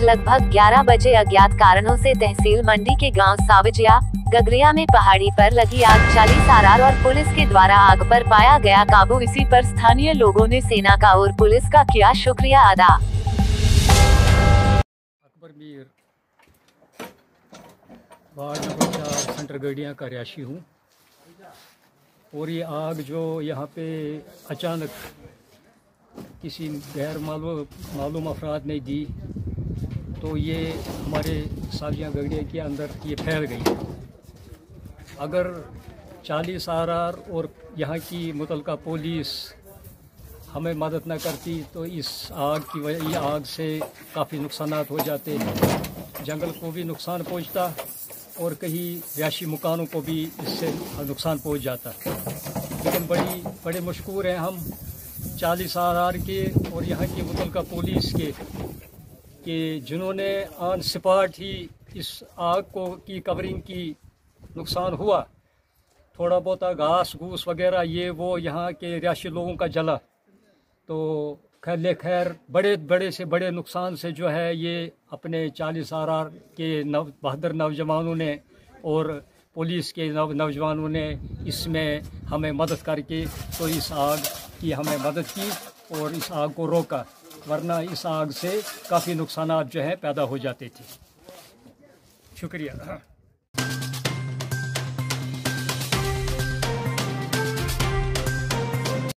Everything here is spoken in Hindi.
लगभग 11 बजे अज्ञात कारणों से तहसील मंडी के गांव सावजिया गगरिया में पहाड़ी पर लगी आग 40 आरआर और पुलिस के द्वारा आग पर पाया गया काबू। इसी पर स्थानीय लोगों ने सेना का और पुलिस का किया शुक्रिया अदा। Akbar Mir ward number 4 center Gadiya का रिहायशी हूँ और ये आग जो यहाँ पे अचानक किसी गैर मालूम अफराद ने दी तो ये हमारे सावजिया गगरिया के अंदर ये फैल गई। अगर 40 आरआर और यहाँ की मुतलका पुलिस हमें मदद न करती तो इस आग की वजह ये आग से काफ़ी नुकसानात हो जाते, जंगल को भी नुकसान पहुँचता और कहीं रिहायशी मकानों को भी इससे नुकसान पहुँच जाता। लेकिन बड़े मशकूर हैं हम 40 आरआर के और यहाँ की मुतलका पुलिस के जिन्होंने ऑन स्पॉट ही इस आग की कवरिंग की। नुकसान हुआ थोड़ा बहुत घास घूस वगैरह ये वो यहाँ के रिहायशी लोगों का जला, तो खैर बड़े से बड़े नुकसान से जो है ये अपने 40 आरआर के बहादुर नौजवानों ने और पुलिस के नौजवानों ने इसमें हमें मदद करके तो इस आग की हमें मदद की और इस आग को रोका, वरना इस आग से काफ़ी नुकसानात जो है पैदा हो जाते थे। शुक्रिया।